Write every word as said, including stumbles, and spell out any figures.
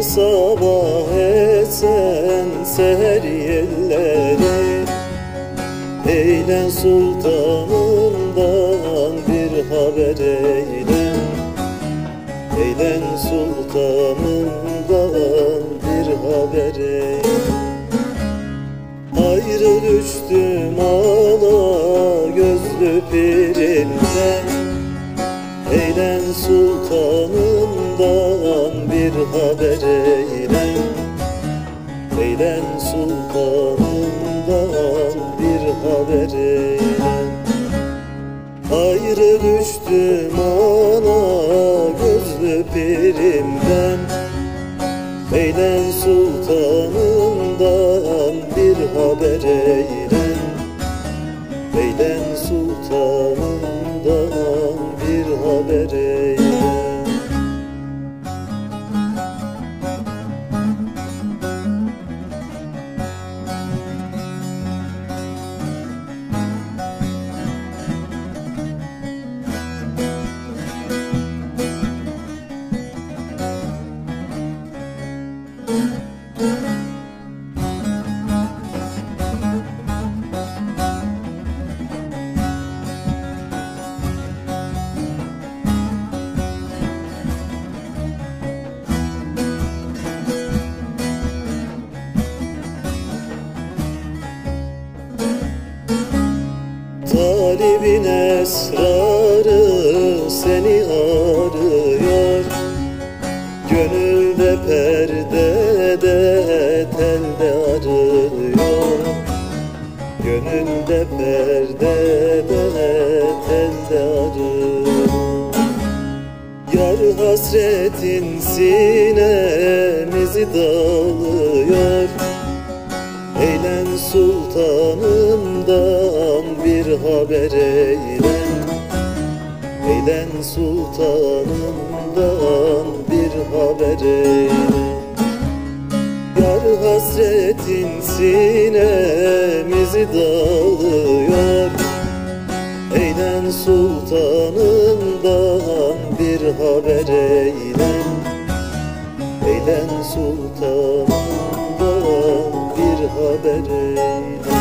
sabah etsen seher yelleri, eyle sultanımdan bir haber eyle. Eylen sultanımdan bir haber eyle. Ayrı düştüm ala gözlü pirimden, eylen sultanımdan bir haber eyle. Eylen sultanımdan bir haber eyle. Ayrı düştüm ana gözlü pirimden, eylen sultanımdan bir haber eyle. Eylen sultanımdan bir haber eyle. Talibin esrarı seni arıyor, gönülde perdede telde arıyor. Gönülde perdede telde arıyor. Yar hasretin sinemizi dağılıyor. Eylen sultanımdan bir haber eyle. Eylen sultanımdan bir haber eyle. Yar hasretin sinemizi dağılıyor. Eylen sultanımdan bir haber eyle. Eylen sultanımdan bir haber eyle.